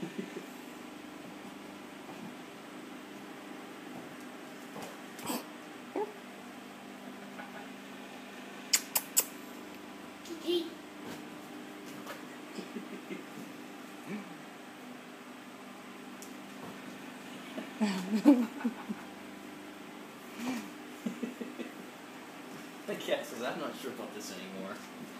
The cat says, I'm not sure about this anymore.